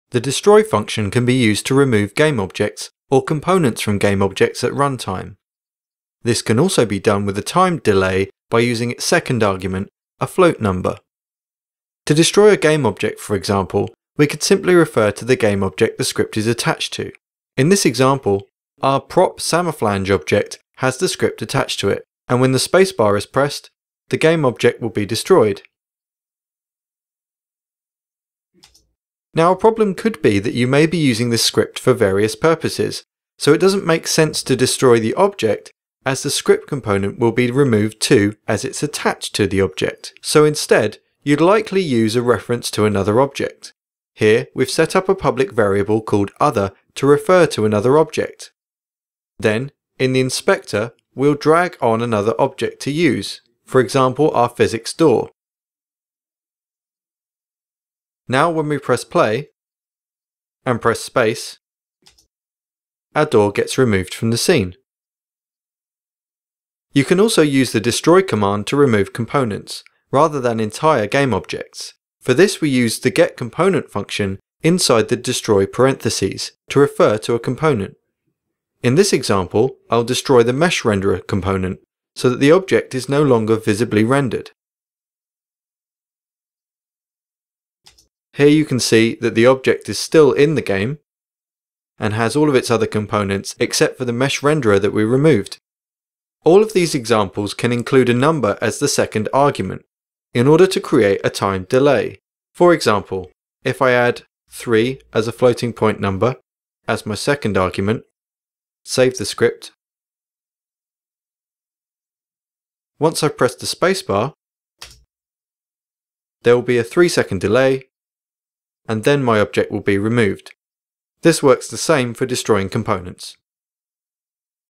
The destroy function can be used to remove game objects or components from game objects at runtime. This can also be done with a timed delay by using its second argument, a float number. To destroy a game object, for example, we could simply refer to the game object the script is attached to. In this example, our prop samaflange object has the script attached to it, and when the spacebar is pressed, the game object will be destroyed. Now, a problem could be that you may be using this script for various purposes, so it doesn't make sense to destroy the object, as the script component will be removed too as it's attached to the object. So instead, you'd likely use a reference to another object. Here, we've set up a public variable called other to refer to another object. Then, in the inspector, we'll drag on another object to use, for example our physics door. Now when we press play and press space, our door gets removed from the scene. You can also use the destroy command to remove components, rather than entire game objects. For this we use the getComponent function inside the destroy parentheses to refer to a component. In this example, I'll destroy the mesh renderer component so that the object is no longer visibly rendered. Here you can see that the object is still in the game and has all of its other components except for the mesh renderer that we removed. All of these examples can include a number as the second argument in order to create a timed delay. For example, if I add 3 as a floating point number as my second argument, save the script. Once I press the spacebar, there will be a 3-second delay, and then my object will be removed. This works the same for destroying components.